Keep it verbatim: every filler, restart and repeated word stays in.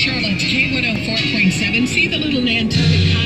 Charlotte's K one oh four point seven. See the little Nantucket